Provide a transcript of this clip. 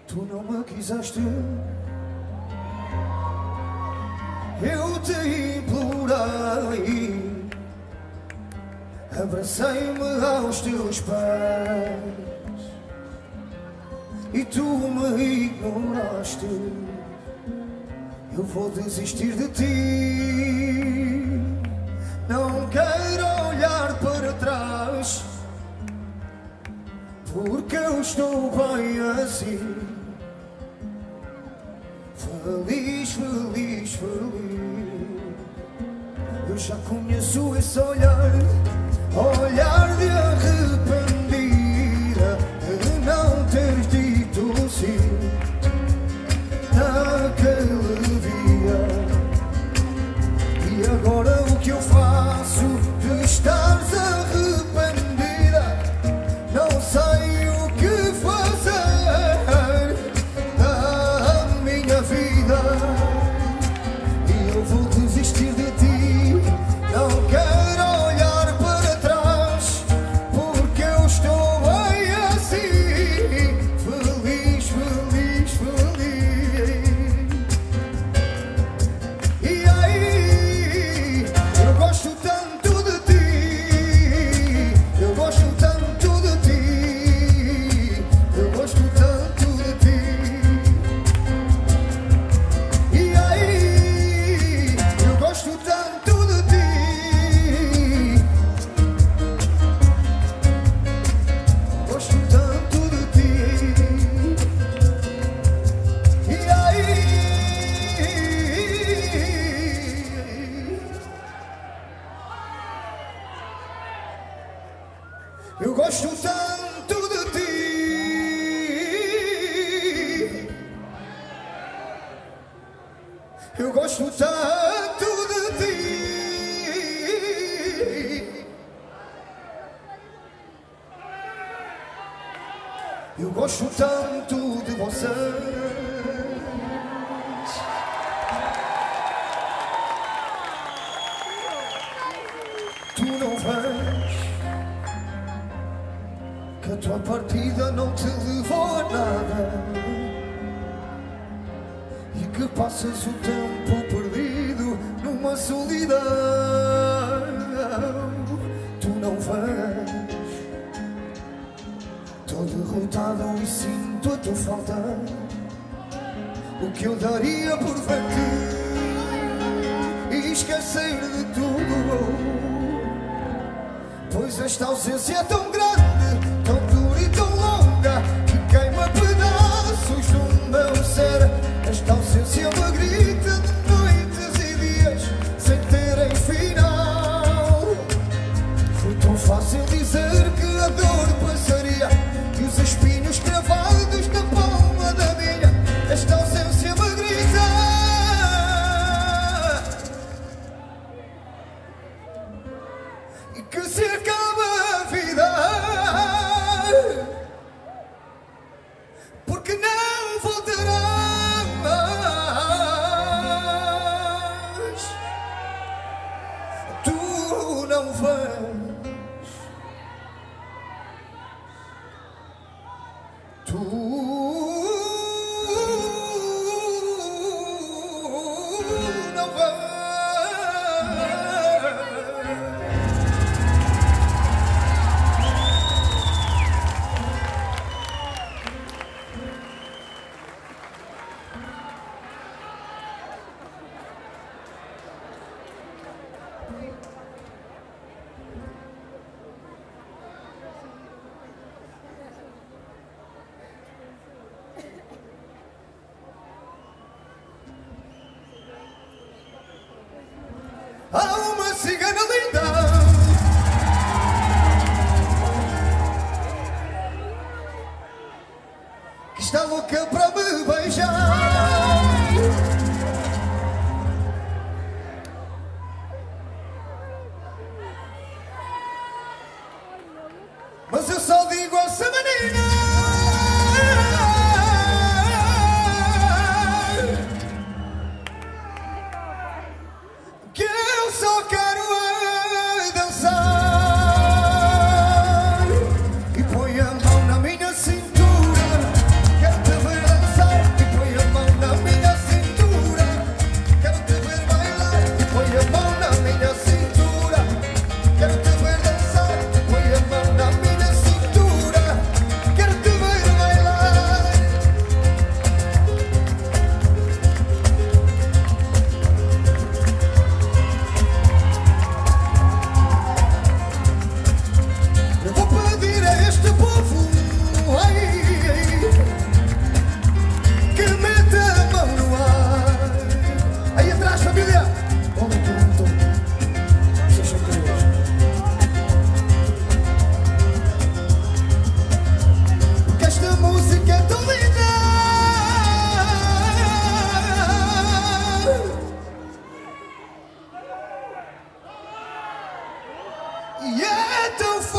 Tu não me quiseste, eu te implorei, abracei-me aos teus pés e tu me ignoraste. Eu vou desistir de ti, não quero olhar para trás, porque eu estou bem assim. Feliz, feliz, feliz. Eu já conheço esse olhar, olhar de arrependida de não teres dito sim naquele dia. E agora o que eu faço de estares arrependida? Não sei o que fazer da minha vida. E eu vou desistir de ti, não quero olhar para trás, porque eu estou bem assim. Feliz, feliz, feliz. E aí, eu gosto tanto de ti, eu gosto tanto de ti, eu gosto tanto de ti. E aí, eu gosto tanto de ti, gosto tanto de ti. E aí, eu gosto tanto de ti. Eu gosto tanto de ti. Eu gosto tanto de vocês. Tu não vês que a tua partida não te levou a nada e que passas o tempo perdido numa solidão. Tu não vês, tô derrotado e sinto a tua falta. O que eu daria por ver-te e esquecer de tudo, pois esta ausência é tão grande, tão dura e tão longa, que queima pedaços do meu ser. Esta ausência me grita de noites e dias sem terem final. Foi tão fácil dizer que a dor passaria e os espinhos cravados na palma da minha. Esta ausência me grita e que se acaba a vida, porque não voltarás. Tu não vês, tu não vês. Há uma cigana linda que está louca para me beijar. Mas eu só digo a essa menina que eu só quero é dançar. E põe a mão na minha cintura, quero te ver E é tão